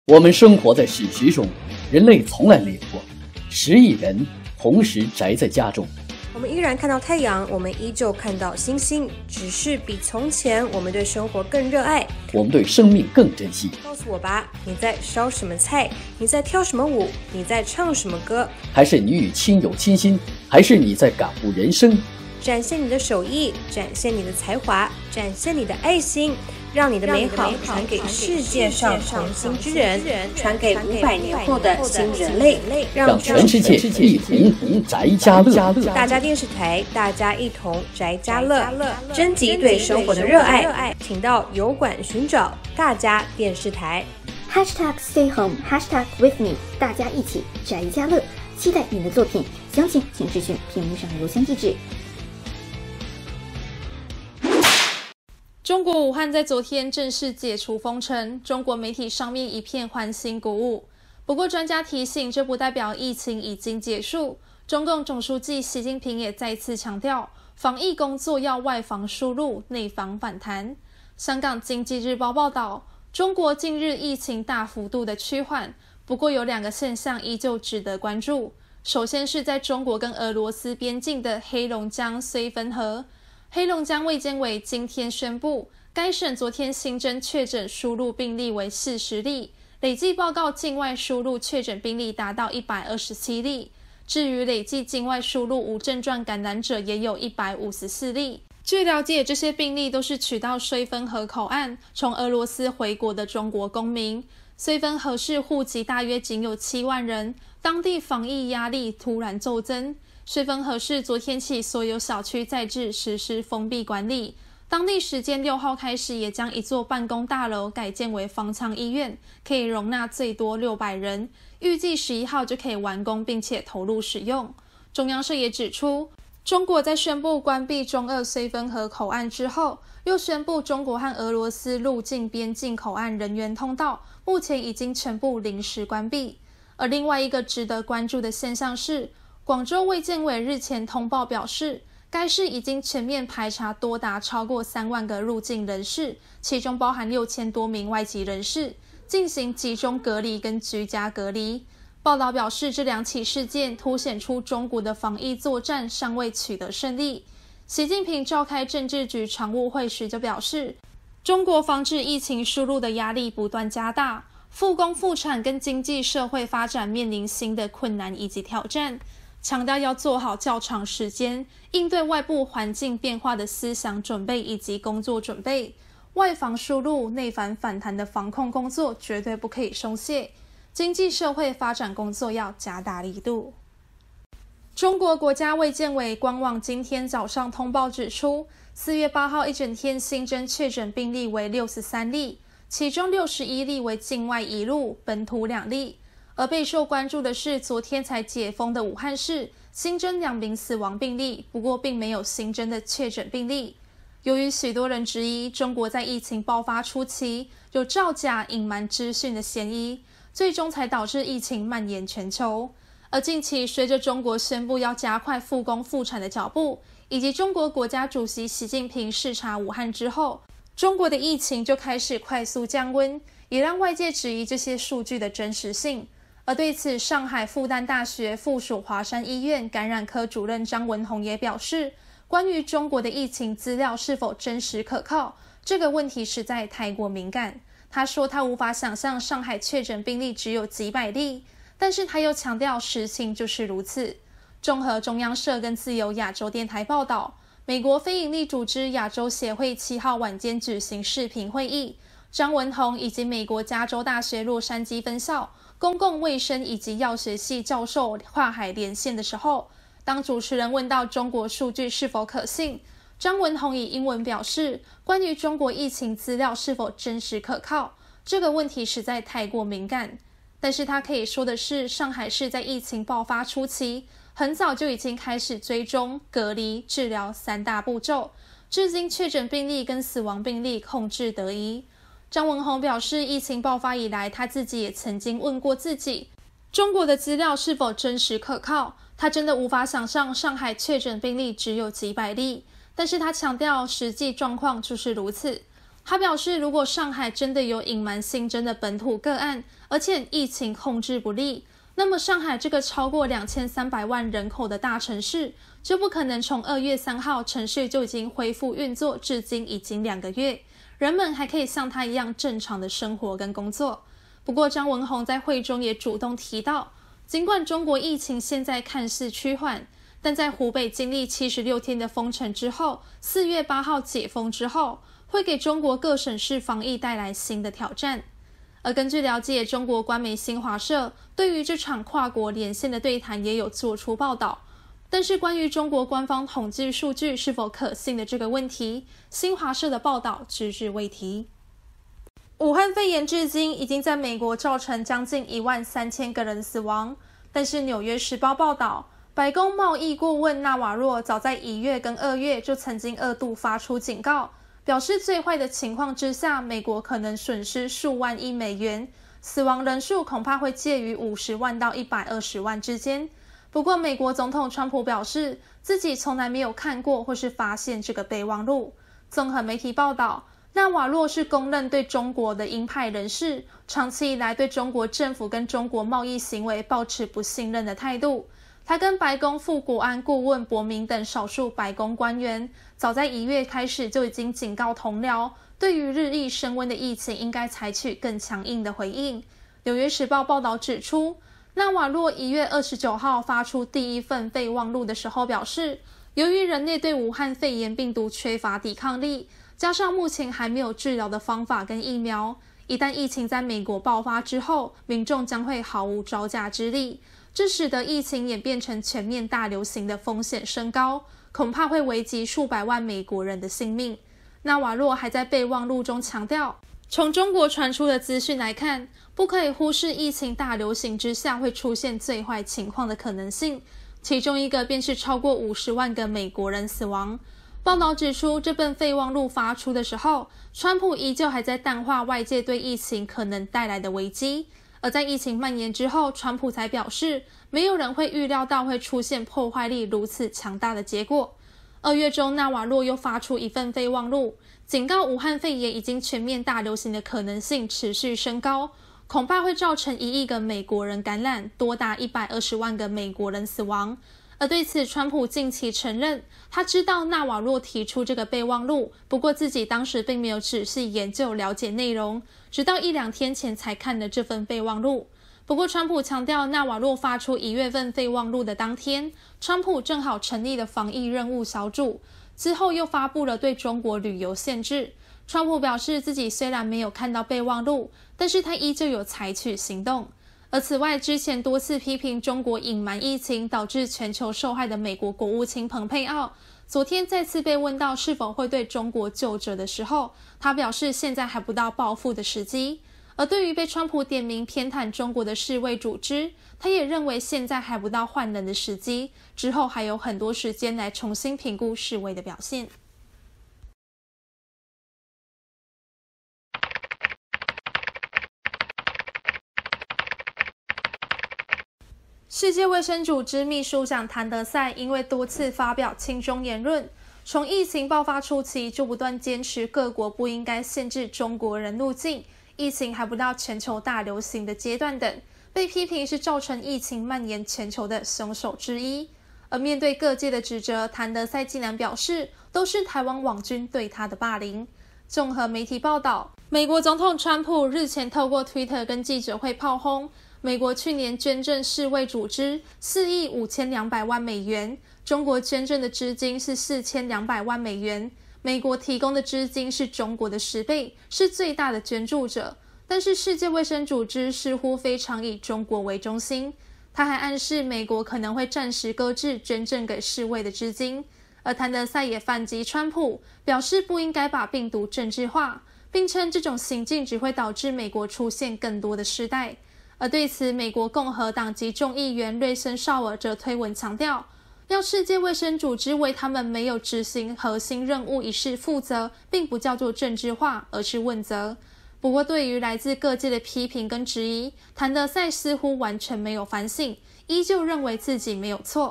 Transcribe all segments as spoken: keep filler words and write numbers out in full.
我们生活在史实中，人类从来没有过十亿人同时宅在家中。 我们依然看到太阳，我们依旧看到星星，只是比从前我们对生活更热爱， 我们对生命更珍惜。 告诉我吧，你在烧什么菜？你在跳什么舞？你在唱什么歌？ 还是你与亲友亲心？还是你在感悟人生？ 展现你的手艺，展现你的才华，展现你的爱心，让你的美好传给世界上同心之人，传给五百年后的新人类， 让全世界一同宅家乐。 大家电视台，大家一同宅家乐，征集对生活的热爱，请到油管寻找大家电视台。 Hashtag Stay Home Hashtag With Me， 大家一起宅家乐，期待你的作品，详情请咨询屏幕上的邮箱地址。 中国武汉在昨天正式解除封城，中国媒体上面一片欢欣鼓舞。不过专家提醒，这不代表疫情已经结束。中共总书记习近平也再次强调，防疫工作要外防输入，内防反弹。香港经济日报报道，中国近日疫情大幅度的趋缓，不过有两个现象依旧值得关注。首先是在中国跟俄罗斯边境的黑龙江绥芬河。黑龙江卫健委今天宣布，该省昨天新增确诊输入病例为四十例，累计报告境外输入确诊病例达到一百二十七例。至于累计境外输入无症状感染者也有一百五十四例。据了解，这些病例都是取到绥芬河口岸从俄罗斯回国的中国公民。绥芬河市户籍大约仅有七万人，当地防疫压力突然骤增。绥芬河市昨天起所有小区再制实施封闭管理，当地时间六号开始也将一座办公大楼改建为方舱医院，可以容纳最多六百人，预计十一号就可以完工并且投入使用。中央社也指出，中国在宣布关闭中俄绥芬河口岸之后，又宣布中国和俄罗斯入境边境口岸人员通道目前已经全部临时关闭。而另外一个值得关注的现象是，广州卫健委日前通报表示，该市已经全面排查多达超过三万个入境人士，其中包含六千多名外籍人士，进行集中隔离跟居家隔离。报道表示，这两起事件凸显出中国的防疫作战尚未取得胜利。习近平召开政治局常务会时就表示，中国防治疫情输入的压力不断加大，复工复产跟经济社会发展面临新的困难以及挑战，强调要做好较长时间应对外部环境变化的思想准备以及工作准备，外防输入、内防反弹的防控工作绝对不可以松懈，经济社会发展工作要加大力度。中国国家卫健委官网今天早上通报指出，四月八号一整天新增确诊病例为六十三例，其中六十一例为境外移入，本土两例。而备受关注的是，昨天才解封的武汉市新增两名死亡病例，不过并没有新增的确诊病例。由于许多人质疑中国在疫情爆发初期有造假、隐瞒资讯的嫌疑，最终才导致疫情蔓延全球。而近期随着中国宣布要加快复工复产的脚步，以及中国国家主席习近平视察武汉之后，中国的疫情就开始快速降温，也让外界质疑这些数据的真实性。而对此，上海复旦大学附属华山医院感染科主任张文宏也表示，关于中国的疫情资料是否真实可靠，这个问题实在太过敏感。他说他无法想象上海确诊病例只有几百例，但是他又强调实情就是如此。综合中央社跟自由亚洲电台报道，美国非营利组织亚洲协会七号晚间举行视频会议，张文宏以及美国加州大学洛杉矶分校公共卫生以及药学系教授跨海连线的时候，当主持人问到中国数据是否可信，张文宏以英文表示，关于中国疫情资料是否真实可靠，这个问题实在太过敏感。但是他可以说的是，上海市在疫情爆发初期很早就已经开始追踪、隔离、治疗三大步骤，至今确诊病例跟死亡病例控制得宜。张文宏表示，疫情爆发以来，他自己也曾经问过自己，中国的资料是否真实可靠，他真的无法想象上海确诊病例只有几百例，但是他强调实际状况就是如此。 他表示，如果上海真的有隐瞒新增的本土个案，而且疫情控制不力，那么上海这个超过两千三百万人口的大城市，就不可能从二月三号城市就已经恢复运作，至今已经两个月，人们还可以像他一样正常的生活跟工作。不过张文宏在会中也主动提到，尽管中国疫情现在看似趋缓，但在湖北经历七十六天的封城之后，四月八号解封之后，会给中国各省市防疫带来新的挑战。而根据了解，中国官媒新华社对于这场跨国连线的对谈也有做出报道，但是关于中国官方统计数据是否可信的这个问题，新华社的报道只字未提。武汉肺炎至今已经在美国造成将近一万三千个人死亡，但是纽约时报报道，白宫贸易顾问纳瓦洛早在一月跟二月就曾经二度发出警告，表示最坏的情况之下，美国可能损失数万亿美元，死亡人数恐怕会介于五十万到一百二十万之间。不过美国总统川普表示，自己从来没有看过或是发现这个备忘录。综合媒体报道，纳瓦洛是公认对中国的鹰派人士，长期以来对中国政府跟中国贸易行为抱持不信任的态度。他跟白宫副国安顾问伯明等少数白宫官员，早在一月开始就已经警告同僚，对于日益升温的疫情应该采取更强硬的回应。纽约时报报道指出，纳瓦洛一月二十九号发出第一份备忘录的时候表示，由于人类对武汉肺炎病毒缺乏抵抗力，加上目前还没有治疗的方法跟疫苗，一旦疫情在美国爆发之后，民众将会毫无招架之力，这使得疫情演变成全面大流行的风险升高，恐怕会危及数百万美国人的性命。纳瓦洛还在备忘录中强调，从中国传出的资讯来看，不可以忽视疫情大流行之下会出现最坏情况的可能性，其中一个便是超过五十万个美国人死亡。报道指出，这份备忘录发出的时候，川普依旧还在淡化外界对疫情可能带来的危机，而在疫情蔓延之后，川普才表示，没有人会预料到会出现破坏力如此强大的结果。二月中，纳瓦洛又发出一份备忘录，警告武汉肺炎已经全面大流行的可能性持续升高，恐怕会造成一亿个美国人感染，多达一百二十万个美国人死亡。而对此，川普近期承认，他知道纳瓦洛提出这个备忘录，不过自己当时并没有仔细研究了解内容，直到一两天前才看了这份备忘录。不过川普强调，纳瓦洛发出一月份备忘录的当天，川普正好成立了防疫任务小组，之后又发布了对中国旅游限制。川普表示，自己虽然没有看到备忘录，但是他依旧有采取行动。而此外，之前多次批评中国隐瞒疫情导致全球受害的美国国务卿蓬佩奥，昨天再次被问到是否会对中国救责的时候，他表示现在还不到报复的时机。而对于被川普点名偏袒中国的世卫组织，他也认为现在还不到换人的时机，之后还有很多时间来重新评估世卫的表现。世界卫生组织秘书长谭德赛因为多次发表亲中言论，从疫情爆发初期就不断坚持各国不应该限制中国人入境，疫情还不到全球大流行的阶段等，被批评是造成疫情蔓延全球的凶手之一。而面对各界的指责，谭德赛竟然表示都是台湾网军对他的霸凌。综合媒体报道，美国总统川普日前透过 Twitter 跟记者会炮轰美国去年捐赠世卫组织四亿五千两百万美元，中国捐赠的资金是四千两百万美元，美国提供的资金是中国的十倍，是最大的捐助者。但是世界卫生组织似乎非常以中国为中心，他还暗示美国可能会暂时搁置捐赠给世卫的资金。而谭德赛也反击川普，表示不应该把病毒政治化，并称这种行径只会导致美国出现更多的失态。而对此，美国共和党籍众议员瑞森绍尔则推文强调，要世界卫生组织为他们没有执行核心任务一事负责，并不叫做政治化，而是问责。不过对于来自各界的批评跟质疑，谭德赛似乎完全没有反省，依旧认为自己没有错。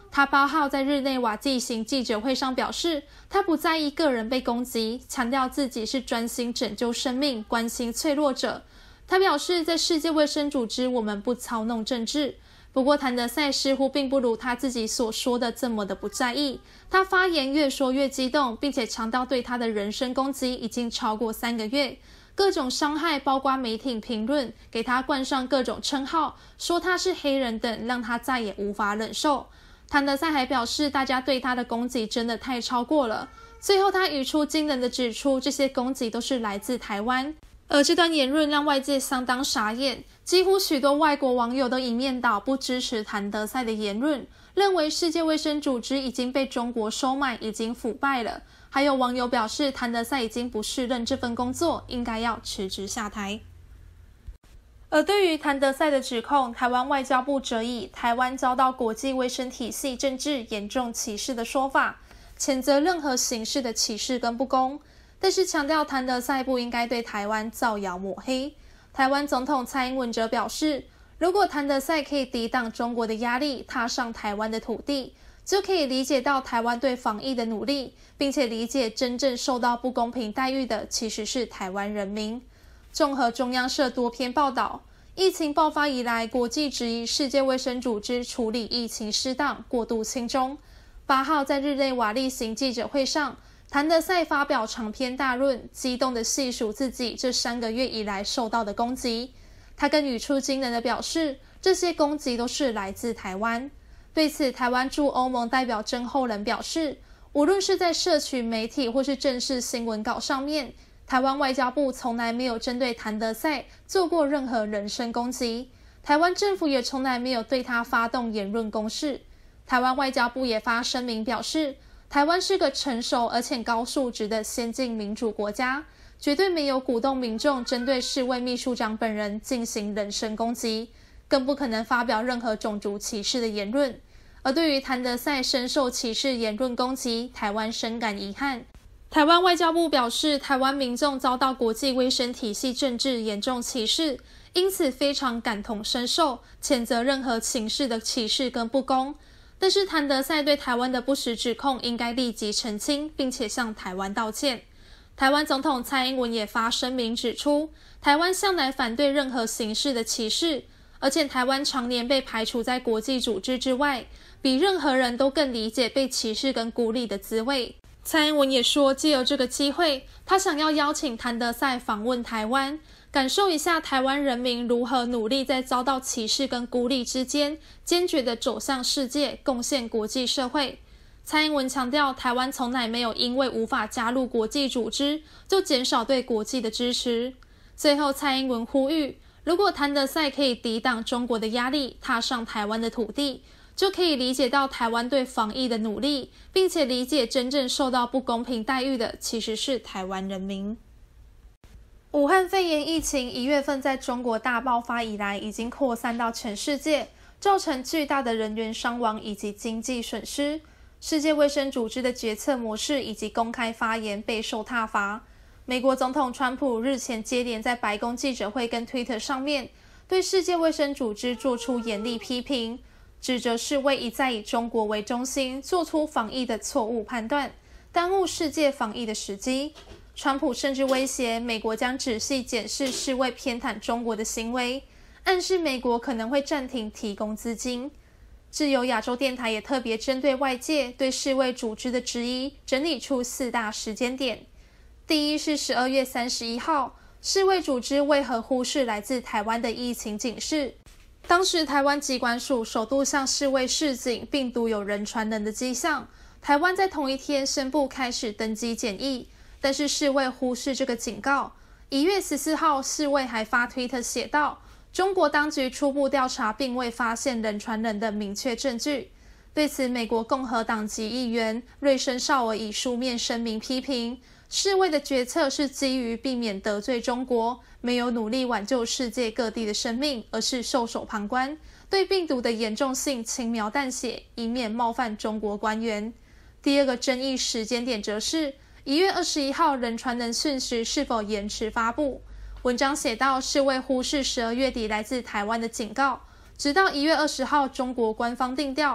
他八号在日内瓦例行记者会上表示，他不在意个人被攻击，强调自己是专心拯救生命，关心脆弱者。他表示，在世界卫生组织，我们不操弄政治。不过谭德赛似乎并不如他自己所说的这么的不在意，他发言越说越激动，并且强调对他的人身攻击已经超过三个月，各种伤害包括媒体评论，给他冠上各种称号，说他是黑人等，让他再也无法忍受。谭德赛还表示，大家对他的攻击真的太超过了。最后他语出惊人的指出，这些攻击都是来自台湾。而这段言论让外界相当傻眼，几乎许多外国网友都一面倒不支持谭德赛的言论，认为世界卫生组织已经被中国收买，已经腐败了。还有网友表示，谭德赛已经不适任这份工作，应该要辞职下台。而对于谭德赛的指控，台湾外交部则以台湾遭到国际卫生体系政治严重歧视的说法，谴责任何形式的歧视跟不公，但是强调谭德赛不应该对台湾造谣抹黑。台湾总统蔡英文则表示，如果谭德赛可以抵挡中国的压力，踏上台湾的土地，就可以理解到台湾对防疫的努力，并且理解真正受到不公平待遇的其实是台湾人民。综合中央社多篇报道，疫情爆发以来，国际质疑世界卫生组织处理疫情失当、过度轻重。八号在日内瓦例行记者会上，谭德赛发表长篇大论，激动地细数自己这三个月以来受到的攻击。他更语出惊人地表示，这些攻击都是来自台湾。对此，台湾驻欧盟代表曾厚仁表示，无论是在社群媒体或是正式新闻稿上面，台湾外交部从来没有针对谭德赛做过任何人身攻击，台湾政府也从来没有对他发动言论攻势。台湾外交部也发声明表示，台湾是个成熟而且高素质的先进民主国家，绝对没有鼓动民众针对世卫秘书长本人进行人身攻击，更不可能发表任何种族歧视的言论。而对于谭德赛深受歧视言论攻击，台湾深感遗憾。台湾外交部表示，台湾民众遭到国际卫生体系政治严重歧视，因此非常感同身受，谴责任何形式的歧视跟不公。但是谭德赛对台湾的不实指控应该立即澄清，并且向台湾道歉。台湾总统蔡英文也发声明指出，台湾向来反对任何形式的歧视，而且台湾常年被排除在国际组织之外，比任何人都更理解被歧视跟孤立的滋味。蔡英文也说，藉由这个机会，他想要邀请谭德赛访问台湾，感受一下台湾人民如何努力在遭到歧视跟孤立之间，坚决地走向世界，贡献国际社会。蔡英文强调，台湾从来没有因为无法加入国际组织，就减少对国际的支持。最后，蔡英文呼吁，如果谭德赛可以抵挡中国的压力，踏上台湾的土地，就可以理解到台湾对防疫的努力，并且理解真正受到不公平待遇的其实是台湾人民。武汉肺炎疫情一月份在中国大爆发以来，已经扩散到全世界，造成巨大的人员伤亡以及经济损失。世界卫生组织的决策模式以及公开发言备受挞伐。美国总统川普日前接连在白宫记者会跟 Twitter 上面对世界卫生组织做出严厉批评，指责世卫一再以中国为中心，做出防疫的错误判断，耽误世界防疫的时机。川普甚至威胁美国将仔细检视世卫偏袒中国的行为，暗示美国可能会暂停提供资金。自由亚洲电台也特别针对外界对世卫组织的质疑，整理出四大时间点。第一是十二月三十一号，世卫组织为何忽视来自台湾的疫情警示？当时台湾疾管署首度向世卫示警病毒有人传人的迹象，台湾在同一天宣布开始登机检疫，但是世卫忽视这个警告。一月十四号，世卫还发推特写道，中国当局初步调查并未发现人传人的明确证据。对此，美国共和党籍议员瑞森绍尔以书面声明批评，世卫的决策是基于避免得罪中国，没有努力挽救世界各地的生命，而是袖手旁观，对病毒的严重性轻描淡写，以免冒犯中国官员。第二个争议时间点则是一月二十一号人传人讯息是否延迟发布。文章写道，世卫忽视十二月底来自台湾的警告，直到一月二十号中国官方定调，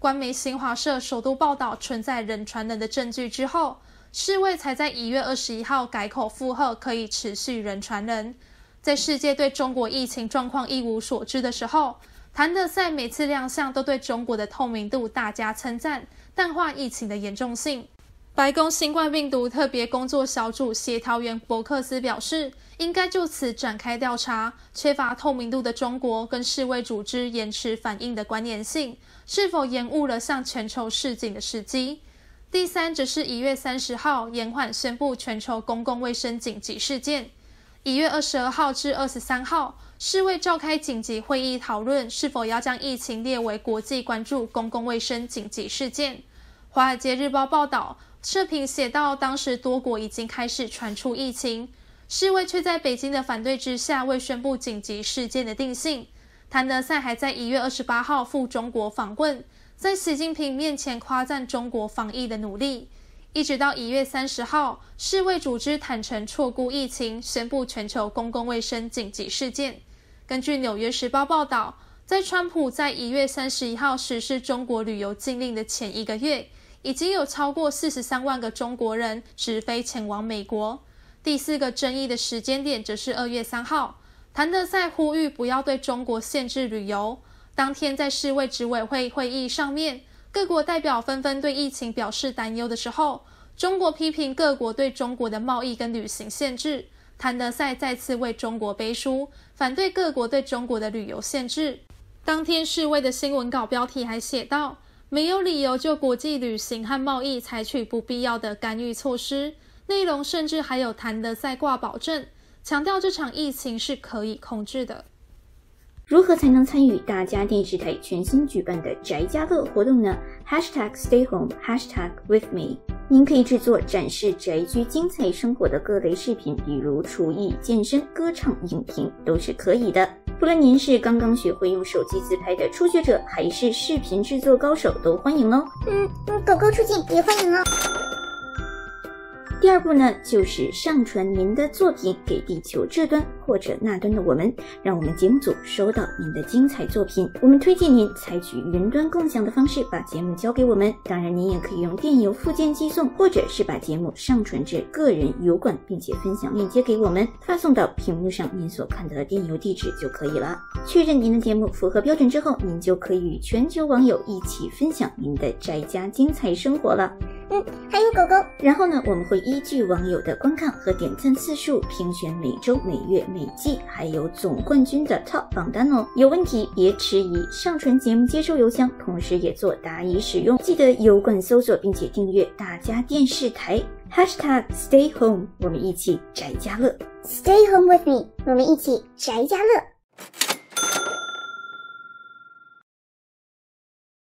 官媒新华社首度报道存在人传人的证据之后，世卫才在一月二十一号改口附和可以持续人传人。在世界对中国疫情状况一无所知的时候，谭德赛每次亮相都对中国的透明度大加称赞，淡化疫情的严重性。白宫新冠病毒特别工作小组协调员伯克斯表示，应该就此展开调查，缺乏透明度的中国跟世卫组织延迟反应的关联性，是否延误了向全球示警的时机。第三则是一月三十号延缓宣布全球公共卫生紧急事件。一月二十二号至二十三号，世卫召开紧急会议讨论是否要将疫情列为国际关注公共卫生紧急事件。华尔街日报报道，社评写道，当时多国已经开始传出疫情，世卫却在北京的反对之下未宣布紧急事件的定性。谭德赛还在一月二十八号赴中国访问，在习近平面前夸赞中国防疫的努力。一直到一月三十号，世卫组织坦承错估疫情，宣布全球公共卫生紧急事件。根据纽约时报报道，在川普在一月三十一号实施中国旅游禁令的前一个月，已经有超过四十三万个中国人直飞前往美国。第四个争议的时间点则是二月三号，谭德赛呼吁不要对中国限制旅游。当天在世卫执委会会议上面，各国代表纷纷对疫情表示担忧的时候，中国批评各国对中国的贸易跟旅行限制，谭德赛再次为中国背书，反对各国对中国的旅游限制。当天世卫的新闻稿标题还写道，没有理由就国际旅行和贸易采取不必要的干预措施，内容甚至还有谭德赛挂保证，强调这场疫情是可以控制的。 如何才能参与大家电视台全新举办的宅家乐活动呢？ Hashtag stay home Hashtag with me。 您可以制作展示宅居精彩生活的各类视频，比如厨艺、健身、歌唱、影评都是可以的。不论您是刚刚学会用手机自拍的初学者，还是视频制作高手，都欢迎哦。 嗯嗯，狗狗出镜也欢迎哦。 第二步呢，就是上传您的作品给地球这端或者那端的我们，让我们节目组收到您的精彩作品。我们推荐您采取云端共享的方式把节目交给我们，当然您也可以用电邮附件寄送，或者是把节目上传至个人油管，并且分享链接给我们，发送到屏幕上您所看到的电邮地址就可以了。确认您的节目符合标准之后，您就可以与全球网友一起分享您的宅家精彩生活了。 嗯，还有狗狗。 然后呢，我们会依据网友的观看和点赞次数评选每周、每月、每季还有总冠军的 Top 榜单哦。有问题别迟疑，上传节目接收邮箱，同时也做答疑使用。记得油管搜索并且订阅大家电视台 Hashtag stay home， 我们一起宅家乐。 Stay home with me， 我们一起宅家乐。